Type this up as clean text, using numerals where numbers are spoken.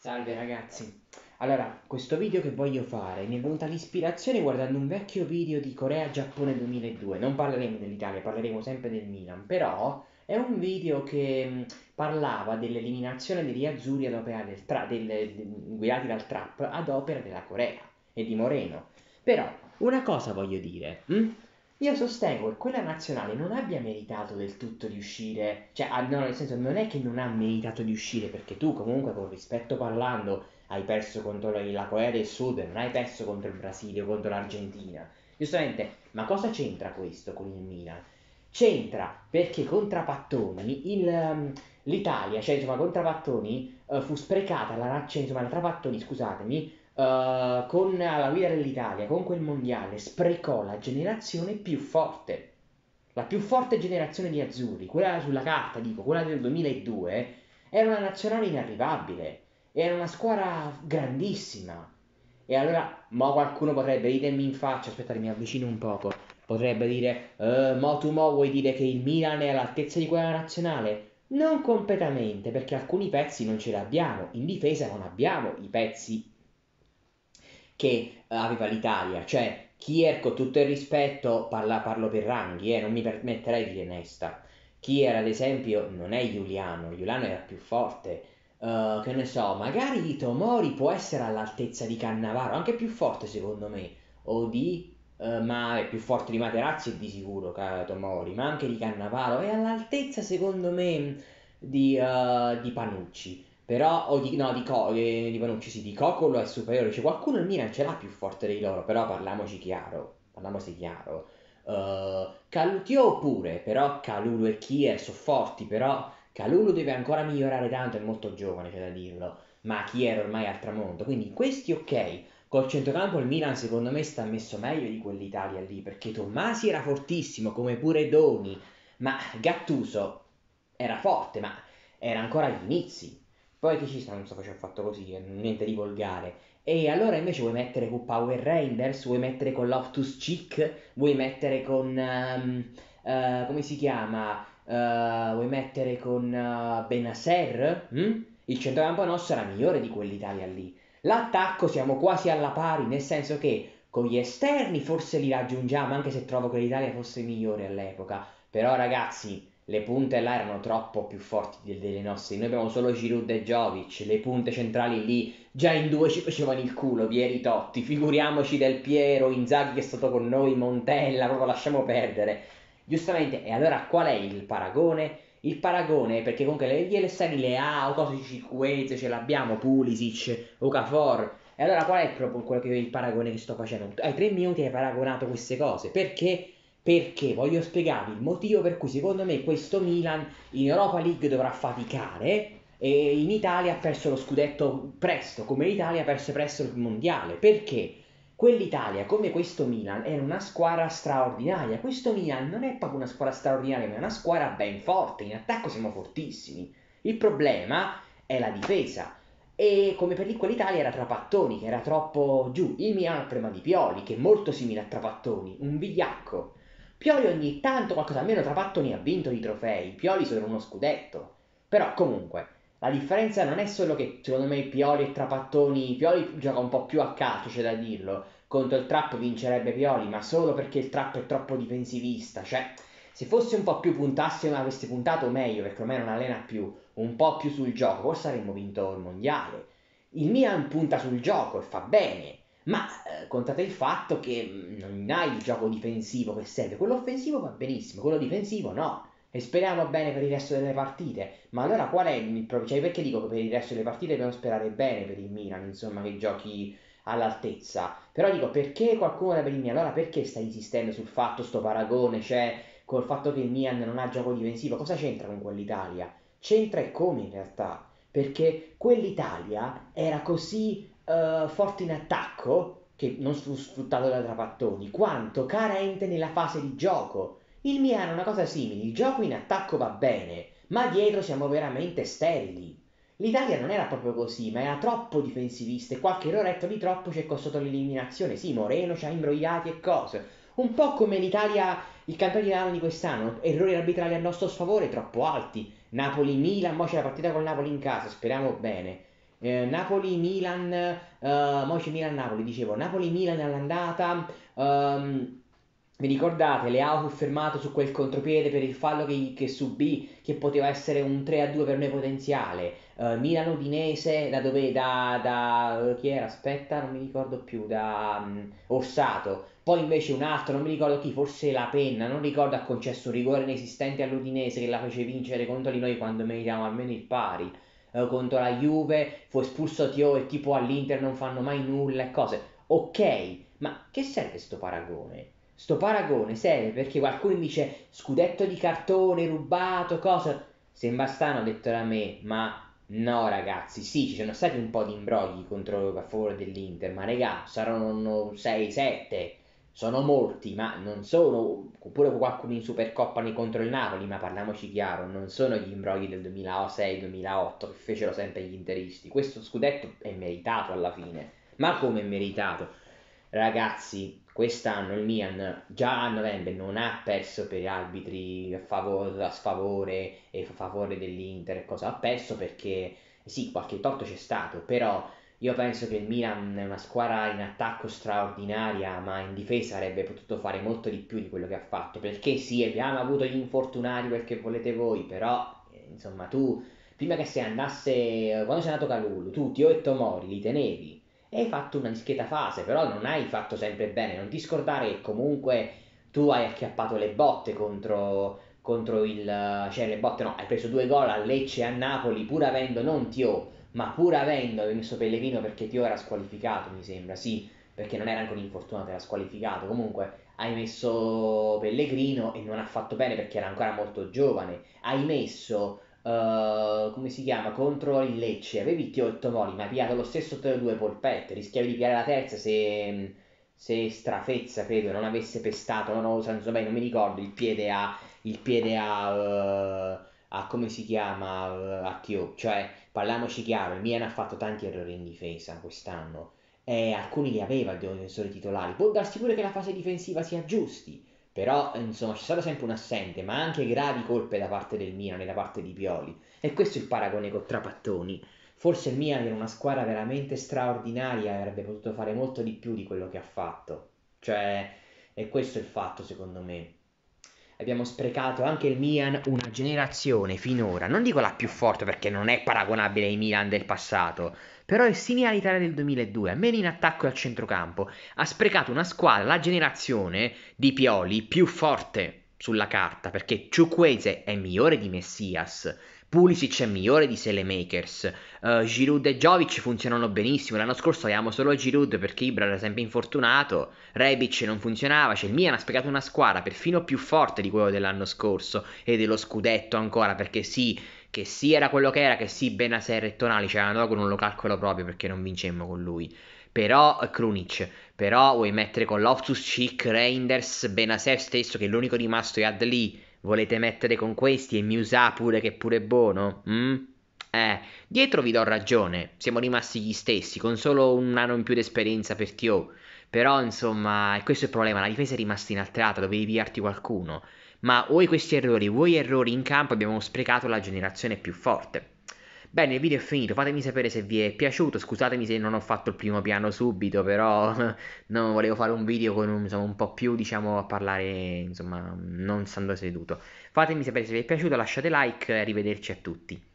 Salve ragazzi. Allora, questo video che voglio fare mi è venuta l'ispirazione guardando un vecchio video di Corea-Giappone 2002. Non parleremo dell'Italia, parleremo sempre del Milan, però è un video che parlava dell'eliminazione degli azzurri ad opera guidati dal Trap ad opera della Corea e di Moreno. Però, una cosa voglio dire, io sostengo che quella nazionale non abbia meritato del tutto di uscire, cioè, no, nel senso, non è che non ha meritato di uscire, perché tu comunque, con rispetto parlando, hai perso contro la Corea del Sud, non hai perso contro il Brasile o contro l'Argentina. Giustamente, ma cosa c'entra questo con il Milan? C'entra perché con Trapattoni l'Italia, cioè insomma con Trapattoni fu sprecata cioè, insomma la Trapattoni, scusatemi, con la guida dell'Italia, con quel mondiale, sprecò la generazione più forte. La più forte generazione di azzurri, quella sulla carta, dico, quella del 2002, era una nazionale inarrivabile. Era una squadra grandissima. E allora, mo qualcuno potrebbe ridermi in faccia, aspetta che mi avvicino un poco, potrebbe dire, mo tu mo vuoi dire che il Milan è all'altezza di quella nazionale? Non completamente, perché alcuni pezzi non ce li abbiamo. In difesa non abbiamo i pezzi che aveva l'Italia, cioè Kier, con tutto il rispetto, parlo per ranghi, non mi permetterei di dire Nesta. Kier, ad esempio, non è Giuliano era più forte. Che ne so, magari Tomori può essere all'altezza di Cannavaro, anche più forte secondo me, o ma è più forte di Materazzi di sicuro, Tomori, ma anche di Cannavaro, è all'altezza secondo me di Panucci. Però, o di, no, di Panucci, sì, di Cocolo è superiore. C'è qualcuno il Milan ce l'ha più forte dei loro, però parliamoci chiaro. Parliamoci chiaro. Calutiò pure, però Calulu e Kier sono forti, però Calulu deve ancora migliorare tanto, è molto giovane, c'è da dirlo. Ma Kier ormai è al tramonto. Quindi questi ok. Col centrocampo il Milan secondo me sta messo meglio di quell'Italia lì, perché Tommasi era fortissimo, come pure Doni, ma Gattuso era forte, ma era ancora agli inizi. Poi che ci sta, non so se ho fatto così, niente di volgare. E allora invece vuoi mettere con Power Rangers, vuoi mettere con Loftus Cheek, vuoi mettere con... come si chiama? Vuoi mettere con Benasser? Il centrocampo nostro era migliore di quell'Italia lì. L'attacco siamo quasi alla pari, nel senso che con gli esterni forse li raggiungiamo, anche se trovo che l'Italia fosse migliore all'epoca. Però ragazzi, le punte là erano troppo più forti delle nostre. Noi abbiamo solo Giroud e Jovic, le punte centrali lì già in due ci facevano il culo, Pieri Totti, figuriamoci Del Piero, Inzaghi che è stato con noi, Montella, proprio lasciamo perdere. Giustamente, e allora qual è il paragone? Il paragone, perché comunque gli esterni le ha, o cose Cicueze, ce l'abbiamo, Pulisic, Okafor. E allora qual è proprio il paragone che sto facendo? Hai 3 minuti e hai paragonato queste cose. Perché? Perché voglio spiegarvi il motivo per cui secondo me questo Milan in Europa League dovrà faticare e in Italia ha perso lo scudetto presto, come l'Italia ha perso presto il mondiale. Perché? Quell'Italia, come questo Milan, era una squadra straordinaria. Questo Milan non è proprio una squadra straordinaria, ma è una squadra ben forte. In attacco siamo fortissimi. Il problema è la difesa. E come per quell'Italia era Trapattoni, che era troppo giù. Il Milan ha il problema di Pioli, che è molto simile a Trapattoni, un vigliacco. Pioli ogni tanto qualcosa, almeno Trapattoni ha vinto i trofei, Pioli sono uno scudetto. Però comunque, la differenza non è solo che secondo me Pioli e Trapattoni, Pioli gioca un po' più a calcio, c'è da dirlo, contro il Trap vincerebbe Pioli, ma solo perché il Trap è troppo difensivista, cioè se fosse un po' più puntasse, ma avesse puntato meglio, perché ormai non allena più, un po' più sul gioco, forse avremmo vinto il mondiale. Il Milan punta sul gioco e fa bene, ma contate il fatto che non hai il gioco difensivo che serve, quello offensivo va benissimo, quello difensivo no. E speriamo bene per il resto delle partite. Ma allora qual è il problema? Cioè, perché dico che per il resto delle partite dobbiamo sperare bene per il Milan, insomma, che giochi all'altezza. Però dico, perché qualcuno dovrebbe dirmi, allora perché stai insistendo sul fatto, sto paragone, cioè, col fatto che il Milan non ha gioco difensivo? Cosa c'entra con quell'Italia? C'entra e come in realtà? Perché quell'Italia era così forte in attacco, che non fu sfruttato da Trapattoni, quanto carente nella fase di gioco. Il Milan è una cosa simile, il gioco in attacco va bene, ma dietro siamo veramente sterili. L'Italia non era proprio così, ma era troppo difensivista e qualche erroretto di troppo ci è costato l'eliminazione. Sì, Moreno ci ha imbrogliati e cose. Un po' come l'Italia, il campione di Milano di quest'anno, errori arbitrali a nostro sfavore troppo alti. Napoli-Milan, mo c'è la partita col Napoli in casa, speriamo bene. Napoli-Milan, mo c'è Milan-Napoli, dicevo, Napoli-Milan all'andata, vi ricordate, Leao fu fermato su quel contropiede per il fallo che subì, che poteva essere un 3-2 per noi potenziale. Milan-Udinese, da dove, chi era? Aspetta, non mi ricordo più, Orsato. Poi invece un altro, non mi ricordo chi, forse la Penna, non ricordo, ha concesso un rigore inesistente all'Udinese che la fece vincere contro di noi quando meritavamo almeno il pari. Contro la Juve fu espulso Tio e tipo all'Inter non fanno mai nulla e cose. Ok, ma che serve sto paragone? Sto paragone serve perché qualcuno dice scudetto di cartone rubato, cosa? Sembra strano detto da me, ma no ragazzi, sì, ci sono stati un po' di imbrogli contro, a favore dell'Inter, ma regà, saranno 6-7, sono molti, ma non sono, oppure qualcuno in Supercoppa contro il Napoli, ma parliamoci chiaro, non sono gli imbrogli del 2006-2008 che fecero sempre gli interisti. Questo scudetto è meritato alla fine, ma come è meritato? Ragazzi, quest'anno il Milan già a novembre non ha perso per arbitri a sfavore e a favore dell'Inter e cosa, ha perso perché sì, qualche torto c'è stato, però io penso che il Milan è una squadra in attacco straordinaria, ma in difesa avrebbe potuto fare molto di più di quello che ha fatto, perché sì, abbiamo avuto gli infortunati, quel che volete voi, però insomma tu, prima che se ne andasse, quando c'è andato Calulu, tu Tio e Tomori li tenevi e hai fatto una discreta fase, però non hai fatto sempre bene, non ti scordare che comunque tu hai acchiappato le botte contro il... cioè le botte no, hai preso 2 gol a Lecce e a Napoli pur avendo non Tio, ma pur avendo messo Pellegrino perché Tio era squalificato mi sembra, sì, perché non era ancora infortunato, era squalificato, comunque hai messo Pellegrino e non ha fatto bene perché era ancora molto giovane, hai messo come si chiama, contro il Lecce, avevi Tio e Tomori, ma hai pigliato lo stesso 3-2 polpette, rischiavi di pigliare la terza se Strafezza, credo, non avesse pestato, non, non mi ricordo, il piede a come si chiama, a Tio, cioè, parliamoci chiaro, il Milan ha fatto tanti errori in difesa quest'anno, e alcuni li aveva dei difensori titolari, può darsi pure che la fase difensiva si aggiusti, però insomma c'è stato sempre un assente, ma anche gravi colpe da parte del Milan e da parte di Pioli. E questo è il paragone con Trapattoni. Forse il Milan era una squadra veramente straordinaria e avrebbe potuto fare molto di più di quello che ha fatto. Cioè, e questo è il fatto secondo me. Abbiamo sprecato anche il Milan una generazione finora, non dico la più forte perché non è paragonabile ai Milan del passato, però è simile all'Italia del 2002, almeno in attacco e al centrocampo. Ha sprecato una squadra, la generazione di Pioli più forte sulla carta, perché Chukwueze è migliore di Messias, Pulisic è migliore di Selemakers, Giroud e Jovic funzionano benissimo. L'anno scorso avevamo solo Giroud perché Ibra era sempre infortunato, Rebic non funzionava, cioè il Milan ha spiegato una squadra perfino più forte di quello dell'anno scorso e dello scudetto ancora, perché sì, che sì era quello che era, che sì Bennacer e Tonali c'erano con non lo calcolo proprio perché non vincemmo con lui. Però Krunic, però vuoi mettere con Loftus-Cheek, Reinders, Bennacer stesso che è l'unico rimasto e Adli, volete mettere con questi e Musa pure che pure è buono? Dietro vi do ragione, siamo rimasti gli stessi, con solo un anno in più di esperienza per Tio. Però, insomma, e questo è il problema, la difesa è rimasta inalterata, dovevi pigliarti qualcuno. Ma vuoi questi errori, vuoi errori in campo, abbiamo sprecato la generazione più forte. Bene, il video è finito, fatemi sapere se vi è piaciuto, scusatemi se non ho fatto il primo piano subito, però no, volevo fare un video con insomma, un po' più, diciamo, a parlare, insomma, non stando seduto. Fatemi sapere se vi è piaciuto, lasciate like e arrivederci a tutti.